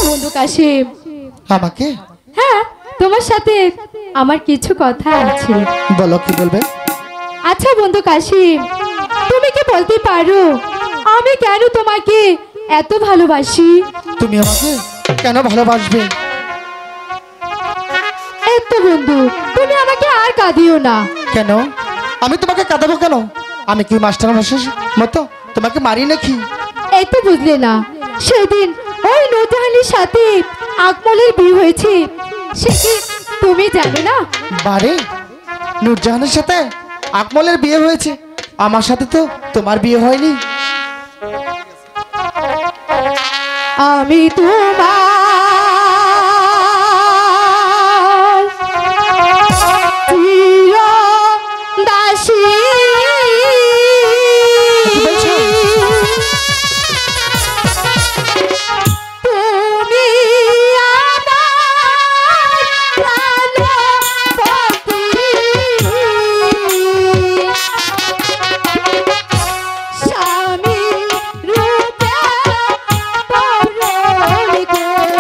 বন্ধু কাশিম। আমাকে? হ্যাঁ, তোমার সাথে আমার কিছু কথা আছে। বলো, কি বলবে? আচ্ছা বন্ধু কাশিম, তুমি কি বলতে পারো আমি কেন তোমাকে এত ভালোবাসি? তুমি আমাকে কেন ভালোবাসবে? এত বন্ধু, তুমি আমাকে আর কাঁদিও না। কেন? আমি তোমাকে কাঁদাবো কেন? আমি কি মাস্টার মশাই মতো তোমাকে মারি নাকি? এই তো বুঝলে না, সেদিন ওই নূরজাহানের সাথে আকমলের বিয়ে হয়েছে, সে কি তুমি জানো না? বারে, নূরজাহানের সাথে আকমলের বিয়ে হয়েছে, আমার সাথে তো তোমার বিয়ে হয়নি। আমি তোমার চির দাসী, কি বলছো? তুমি আমার প্রাণপতি, স্বামী রূপে বরণ করে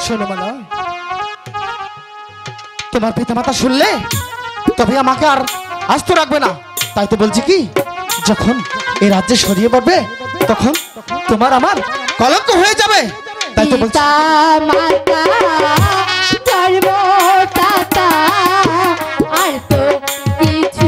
শোনো মালা, তোমার পিতামাতা শুনলে তবে আমাকে আর আস্ত রাখবে না। তাই তো বলছি কি, যখন এই রাজ্যে সরিয়ে পড়বে তখন তোমার আমার কলঙ্ক হয়ে যাবে। তাই তো বলছি মাতা ধর্ম তাতা আর তো কিছু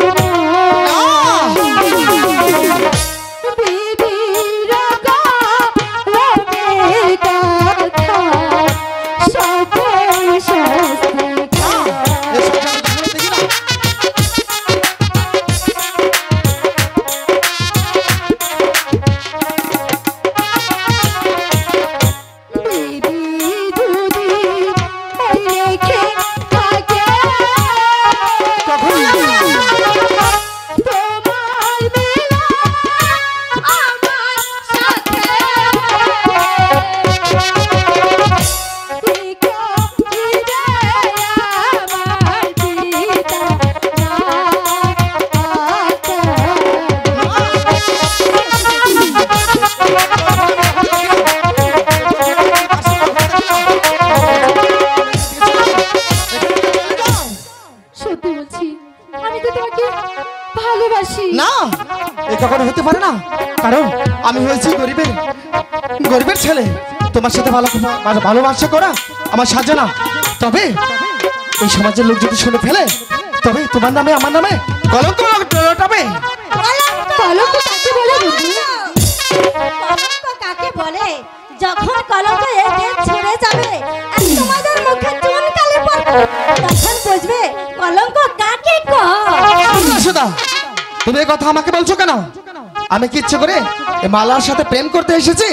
হতে পারে না, কারণ আমি হয়েছি গরিবের ছেলে। তোমার সাথে ভালোবাসা করা আমার সাজে না। তবে এই সমাজের লোক যদি শুনে ফেলে তবে তোমার নামে আমার নামে কলঙ্ক রটাবে। কলঙ্ক কাকে বলে? কলঙ্ক কাকে বলে? যখন কলঙ্ক এই দেশ ছেড়ে যাবে আর তোমাদের মুখে চুন কালি পড়বে তখন বুঝবে কলঙ্ক কাকে কয়। সুদা, তুমি এই কথা আমাকে বলছো কেন? আমি কি ইচ্ছে করে এই মালার সাথে প্রেম করতে এসেছি?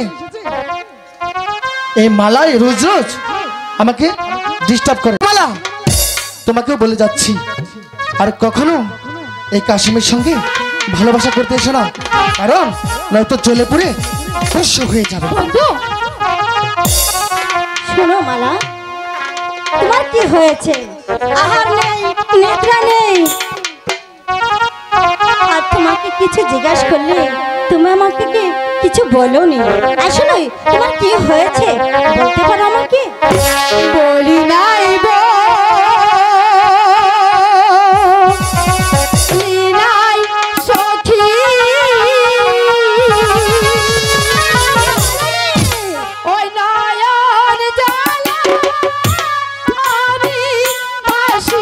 এই মালাই রোজ রোজ আমাকে ডিস্টার্ব করে। মালা, তোমাকেও বলে যাচ্ছি আর কখনো এই কাশিমের সঙ্গে ভালোবাসা করতে এসো না, কারণ নয়তো জ্বলে পুড়ে ভস্ম হয়ে যাবে। শোনো মালা, তোমার কি হয়েছে? আহার নেই, নিদ্রা নেই, আর তোমাকে কিছু জিজ্ঞাসা করলে তুমি আমাকে কি কিছু বলোনি। আসলে তোমার কি হয়েছে বলতে পারো আমাকে? বলি নাই নাই সখী, ওই নয়ন জ্বালা আমি বাসি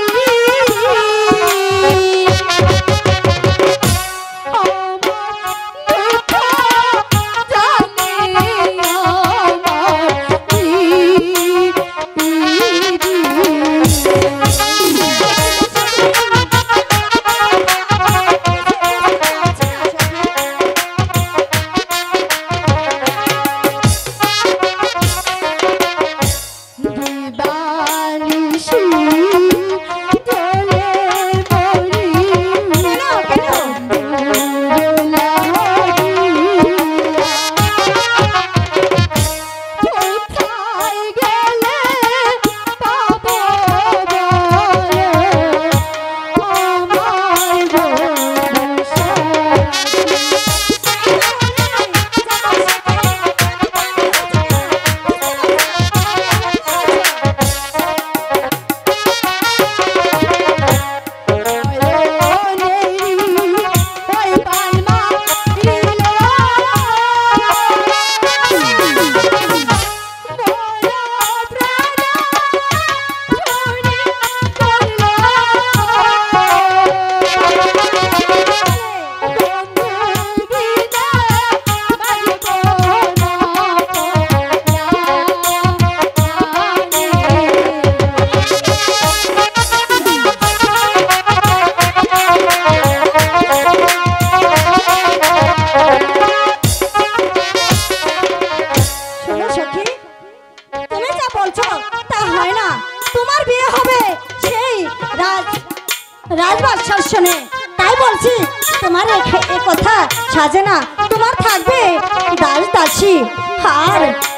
রাজবাদশার শোনে, তাই বলছি তোমার এ কথা সাজে না। তোমার থাকবে দাস দাসী আর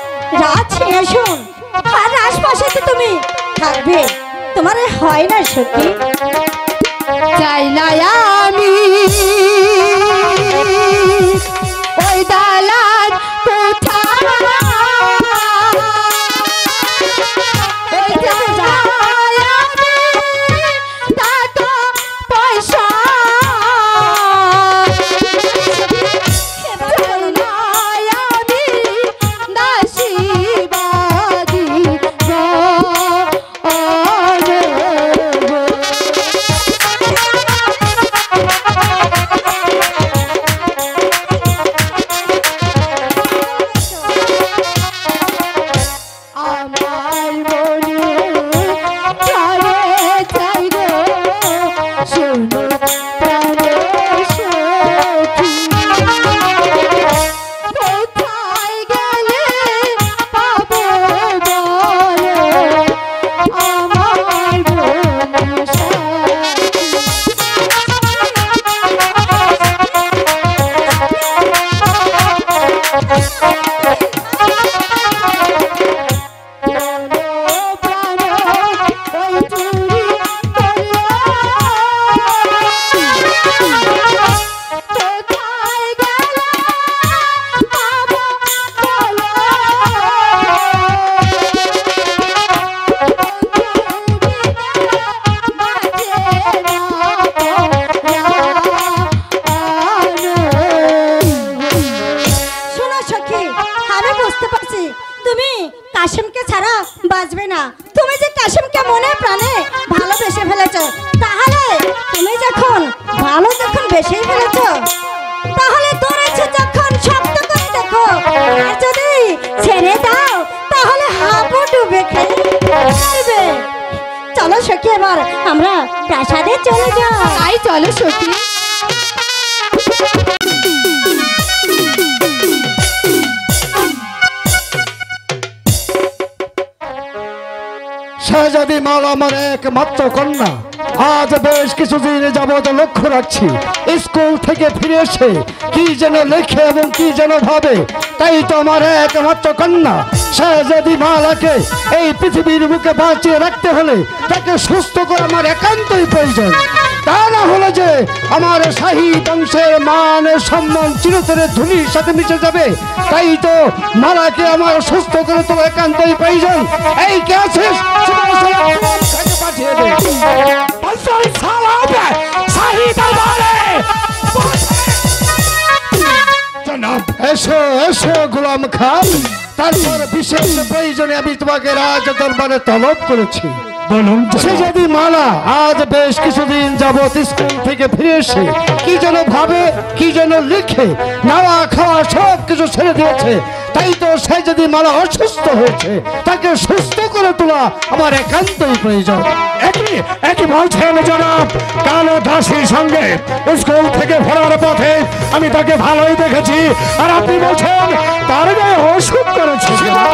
রাজ সিংহাসন আর রাজপাশে তুমি থাকবে, তোমার হয় না সত্যি? চাই না আমি ওই দালান কোঠা, কাশিমকে ছাড়া বাঁচবে না। তুমি যে কাশিমকে মনে প্রাণে ভালোবেসে ফেলেছ, তাহলে তুমি যখন বেসে ফেলেছ, তাহলে তোর ইচ্ছে যখন শক্ত করে দেখো, আর যদি ছেড়ে দাও তাহলে হাবু ডুবে খাইবে। চলো সখী, এবার আমরা প্রাসাদে চলে যাই। তাই চলো সখী। শাহজাদি মালা আমার একমাত্র কন্যা। আজ বেশ কিছুদিন যাবত লক্ষ্য রাখছি, স্কুল থেকে ফিরে এসে কি যেন লেখে এবং কি যেন ভাবে। তাই তো আমার একমাত্র কন্যা শাহজাদি মালাকে এই পৃথিবীর বুকে বাঁচিয়ে রাখতে হলে তাকে সুস্থ করা আমার একান্তই প্রয়োজন। তা না হলে যে আমার শাহী বংশের মান সম্মান চিরতরে ধুলির সাথে মিশে যাবে। তাই তো মালাকে আমার সুস্থ করে তোলা একান্তই প্রয়োজন। এই কে আছিস? পাঠিয়ে দে। এসো এসো গোলাম খান, তারপর বিশেষ প্রয়োজনে আমি তোমাকে রাজ দরবারে তলব করেছি। বলুন। সে যদি মালা আজ বেশ কিছুদিন যাবত স্কুল থেকে ফিরে এসে কি যেন ভাবে, কি যেন লিখে, নাওয়া খাওয়া সব কিছু ছেড়ে দিয়েছে। তাই তো সে যদি মালা অসুস্থ হয়েছে, তাকে সুস্থ করে তোলা আমার একান্তই প্রয়োজন। একই বলছেন জনাব, কালো দাসীর সঙ্গে স্কুল থেকে ফেরার পথে আমি তাকে ভালোই দেখেছি, আর আপনি বলছেন তার গায়ে ওষুধ করেছে।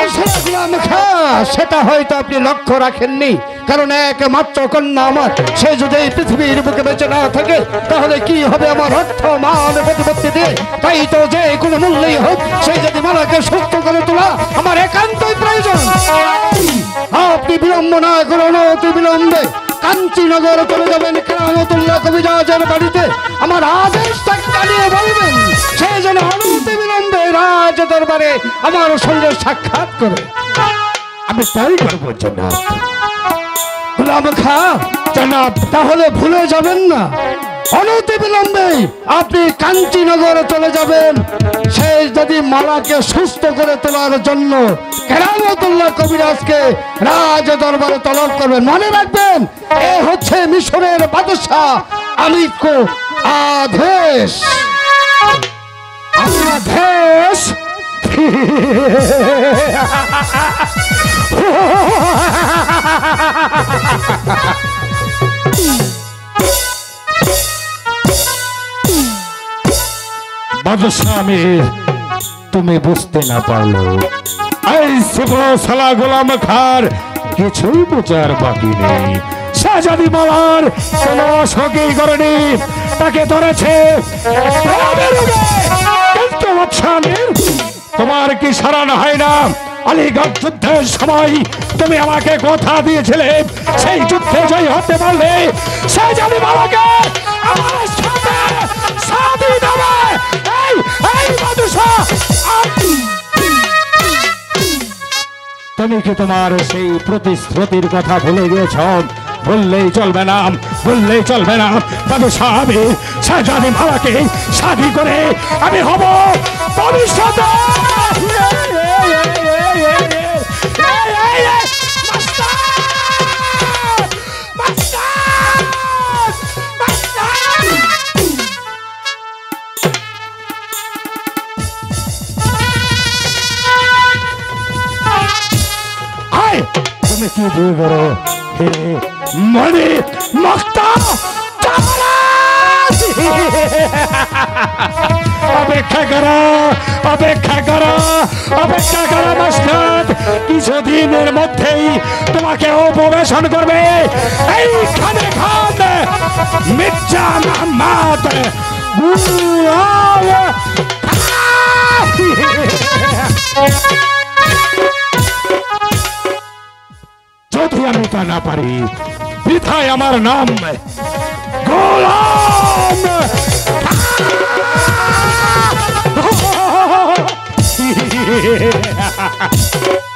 সেটা হয়তো আপনি লক্ষ্য রাখেননি, কারণ একমাত্র কন্যা আমার, সে যদি এই পৃথিবীর বুকে বেঁচে না থাকে তাহলে কি হবে আমার অর্থ মান প্রতিপত্তি দিয়ে। তাই তো যে কোনো মূল্যেই হোক সেই যদি মালাকে সুস্থ করে তোলা আমার একান্তই প্রয়োজন। আপনি বিলম্ব না করুন, অতি বিলম্বে কাঞ্চীনগর চলে যাবেন কেরামতুল্লাহ কবিরাজের বাড়িতে। আমার আদেশ জানিয়ে বলবেন সে যেন অনতি বিলম্বে রাজ দরবারে আমার সঙ্গে সাক্ষাৎ করে। আমি তাই করবো জনাব। গোলাম খাঁ জনাব, তাহলে ভুলে যাবেন না, অনতি বিলম্বে আপনি কাঞ্চীনগরে চলে যাবেন। সে যদি মালাকে সুস্থ করে তোলার জন্য কেরামতুল্লাহ কবিরাজকে রাজ দরবারে তলব করবেন। মনে রাখবেন, এ হচ্ছে মিশরের বাদশাহ আমিরকো আদেশ। আদেশ বাদশাহ আমির, তুমি বুঝতে না পারলো এই সালা গোলাম খার কিছুই বোঝার বাকি নেই। শাহজাদি মালার কোনো অসুখই করেনি, তাকে ধরেছে। কিন্তু তোমার কি সারানো হয় না? আলীগড় যুদ্ধের সময় তুমি আমাকে কথা দিয়েছিলে, সেই যুদ্ধে জয় হতে পারলে শাহজাদি মালাকে আমার সাথে শাদি দেবে। এই বাদশাহ, তুমি কি তোমার সেই প্রতিশ্রুতির কথা ভুলে গিয়েছ? বললেই চলবে না, বললেই চলবে না। বাদশাহ, আমি শাহজাদি মালাকে শাদি করে আমি হব ভবিষ্যতে তুমি কি দিয়ে করো মানে মক্তা। অপেক্ষা করো, অপেক্ষা করো, অপেক্ষা করো মাস্টার, কিছুদিনের মধ্যেই তোমাকে উপবেশন করবে এই খানে খান মির্জা মোহাম্মদ। যদি আমি তা না পারি, বৃথায় আমার নাম গোলাম।